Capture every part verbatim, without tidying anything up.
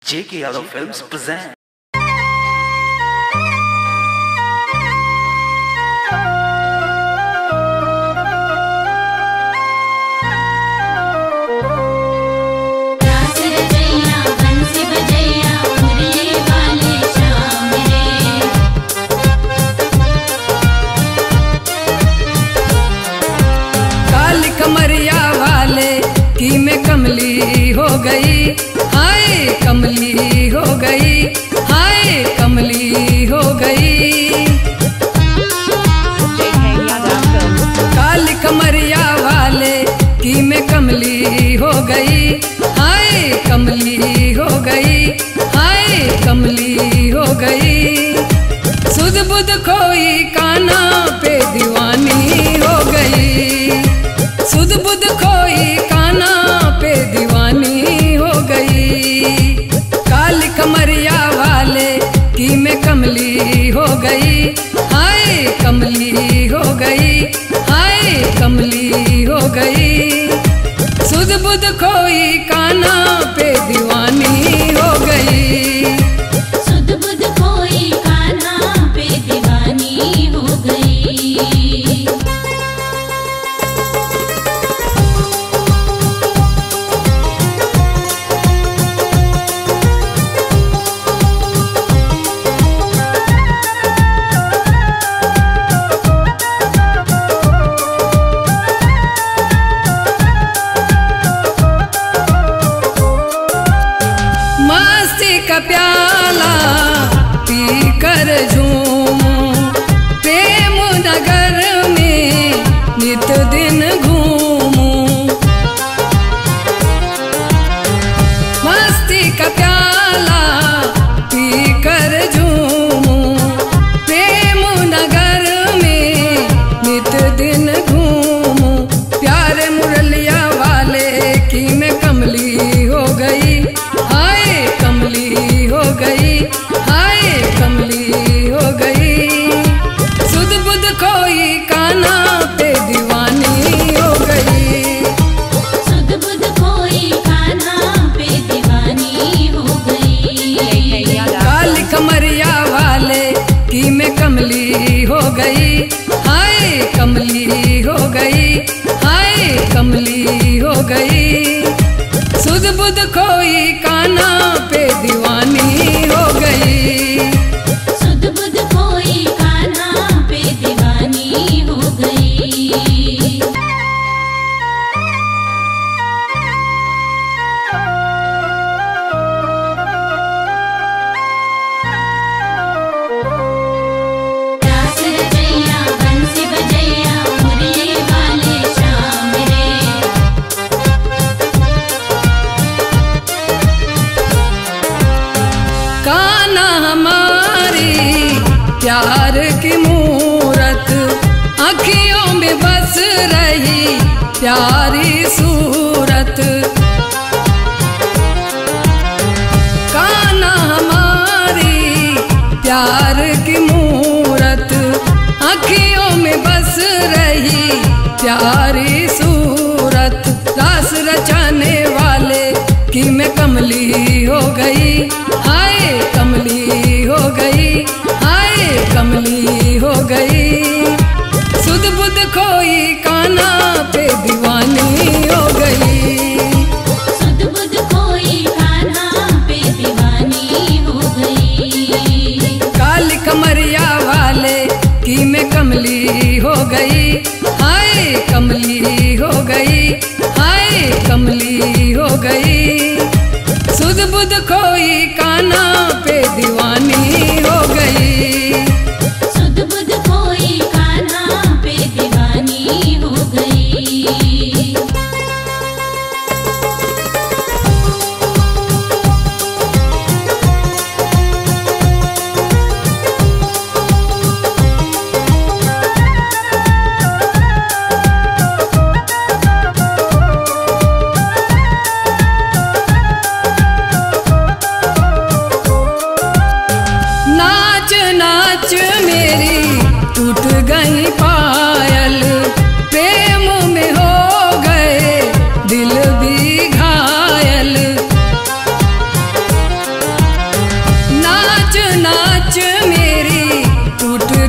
J K Yadav Films present. कमरिया वाले की मैं कमली हो गई, हाय कमली हो गई, हाय कमली हो गई। काली कमरिया वाले की मैं कमली हो गई, हाय कमली हो गई, हाय कमली हो गई। सुध बुध खोई काना पे दीवानी हो गई, सुध बुध खोई काना पे दीवानी हो गई। काली कमरिया वाले की मैं कमली हो गई, हाय कमली हो गई, हाय कमली हो गई। सुध बुध खोई काना पे दीवानी हो गई, सुध बुध खोई काना पे दीवानी हो गई। का प्याला पी कर झूमूं, प्रेम नगर में नित दिन घूमूं। मस्ती का प्याला पी कर झूमूं, प्रेम नगर में नित दिन घूमूं। प्यारे मुरलिया वाले की मैं कमली हो गई, हाय कमली हो गई, हाय कमली हो गई। सुध बुध खोई काना पे दीवानी हो गई, सुध बुध खोई काना पे दीवानी हो गई। काली कमरिया वाले की मैं कमली हो गई, हाय कमली हो गई, हाय कमली हो गई। सुध बुध खोई काना पे दीवानी हो गई, सुध बुध खोई काना पे दीवानी हो गई। रास रचैया बंसी बजैया मुरली वाले श्याम रे। काना हमारी प्यार की मूरत, आँखियों में बस रही प्यारी सूरत। काना हमारी प्यार की मूरत, आँखियों में बस रही प्यारी सूरत। रास रचाने वाले की मैं कमली हो गई, हाय कमली हो गई, हाय कमली हो गई। सुध बुध खोई काना पे दीवानी हो गई, सुध बुध खोई काना पे दीवानी हो गई। काली कमरिया वाले की मैं कमली हो गई, हाय कमली हो गई, हाय कमली हो गई। सुध बुध खोई काना पे दीवानी हो गई, सुध बुध खोई काना पे दीवानी हो गई। नाच नाच मेरी टूट गई पायल, प्रेम में हो गए दिल भी घायल।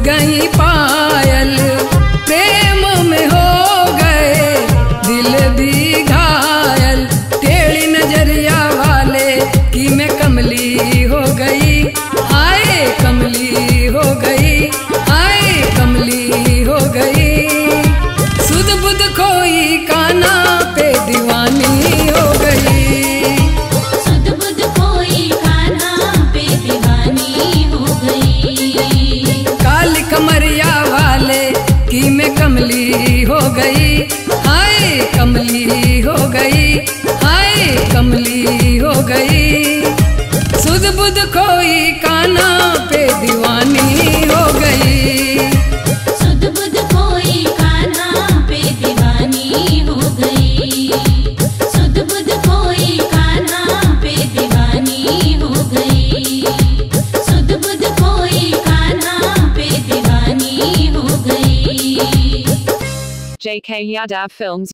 गई पायल, प्रेम में हो गए दिल भी घायल। टेढ़ी नजरिया वाले की मैं कमली हो गई, हाय कमली हो गई, हाय कमली हो गई। सुध बुध खोई काना पे दीवानी हो गई, सुध बुध खोई कान्हा पे दीवानी हो गई। काली कमरिया वाले की मैं कमली हो गई, हाय कमली हो गई, हाय कमली हो गई। सुध बुध खोई काना पे दीवानी हो गई, सुध बुध खोई कान्हा पे दीवानी हो गई। सुध बुध खोई कान्हा पे दीवानी हो गई। सुध बुध खोई कान्हा पे दीवानी हो गई। J K Yadav Films